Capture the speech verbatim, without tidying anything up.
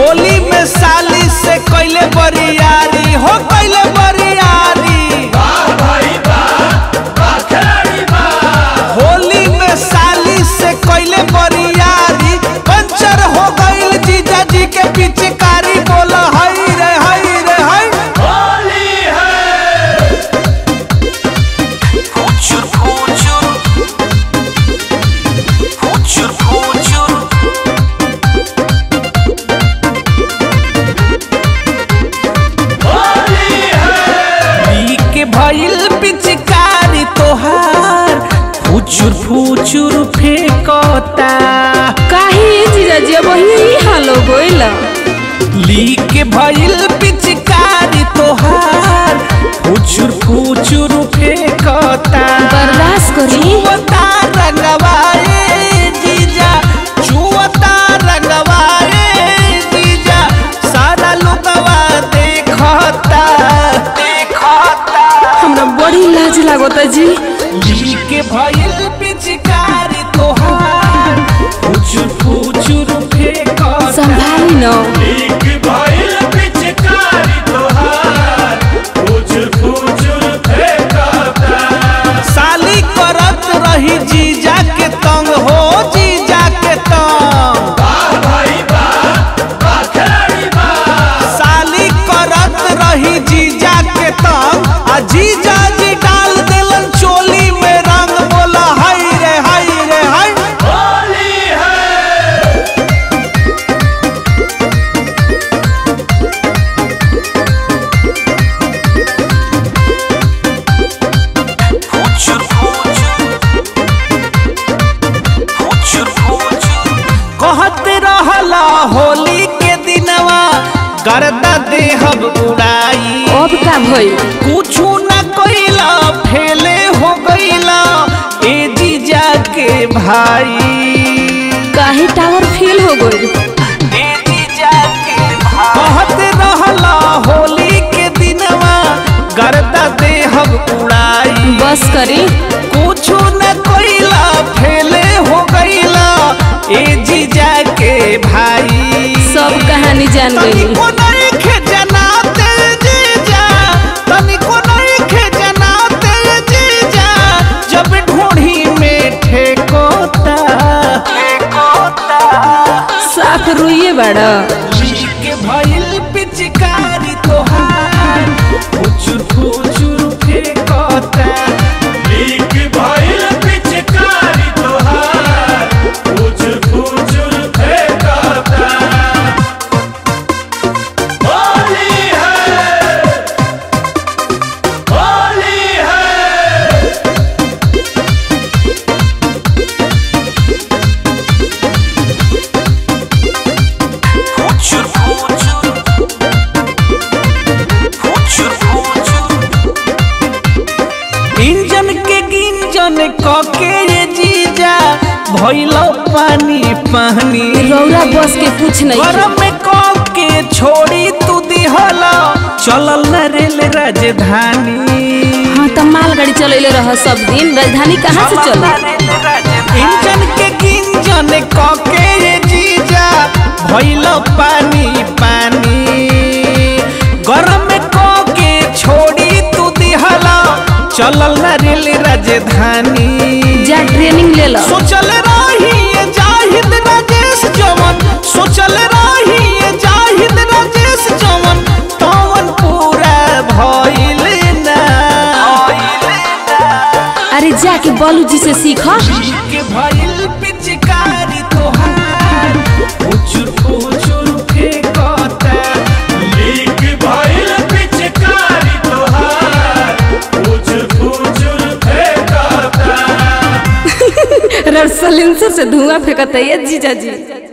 होली में साली से कैले बरियारी हो कैले बरियारी होली में साली से कैले बरियारी पंचर हो गईल जीजा जी के पिचकारी बोला हई रे हई रे हई होली है फुचुर फुचुर फुचुर फुचुर होली है के भइल पिचकारी तोहार फुचुर फुचुर फेंकता काहे जीजा जी वही हाल हो गइल ली के भइल पिचकारी तोहार फुचुर फुचुर फेंकता बर्दाश्त करी चुवता रंगवाए जीजा चुवता रंगवाए जीजा सारा लोगवा देखता देखता हमरा बड़ी लाज लागता जी ली के भइल पिचकारी तोहार फुचुर फुचुर फेंकता संभाली न एक भाईल पिचकारी तोहार फुचुर फुचुर फेंकता साली करत रही जीजा के तंग हो जीजा के तंग वाह भाई वाह वाह खिलाड़ी वाह साली करत रही जीजा के तंग आ जीजा जी डाल देलन चोली में रंग बोला हई रे हई रे हई होली है फुचुर फुचुर फुचुर फुचुर कहत रहला होली के दिनवा गर्दा देहब उड़ाई अब का भइल कुछु न कइला फेले हो गइला ए जीजा के भाई काहे टावर फेल हो गइल ए जीजा के भाई कहत रहला होली के दिनवा गर्दा देहब उड़ाई बस करी कुछु न कइला फेले हो गइला ए जीजा के भाई सब कहानी जान गई तनिको नइखे जनाते जीजा तनिको नइखे जनाते जीजा जब ढूंढी में ठेकोता ठेकोता साफ रुइए बड़ा के भइल पिचकारी तोहार फुचुर फुचुर फेंकता एक भाईल पिचकारी तोहार फुचुर फुचुर फेंकता होली है होली है फुचुर फुचुर फुचुर फुचुर इंजन के गिंजन कके ये जीजा भइल पानी पानी रौरा बस के कुछ नहीं गरम में कके छोड़ी तू दिहला चलल न रेल राजधानी हाँ तो मालगाड़ी चलैले रह सब दिन राजधानी कहाँ से चले इंजन के गिंजन कके ये जीजा भइल पानी पानी गरम में कके छोड़ी तू दिहला चलल न रेल राजधानी जा ट्रेनिंग ले लो सोचल रही ये जाहिद राजेश जवन सोचल रही ये जाहिद राजेश जवन तवन पूरा भइल ना अरे जाके बालू जी से सीख के भइल पिचकारी तोहार फुचुर फुचुर फेंकता एक भाईल पिचकारी तोहार फुचुर फुचुर फेंकता सलेंसर से धुआं फेंकता है जीजा जी।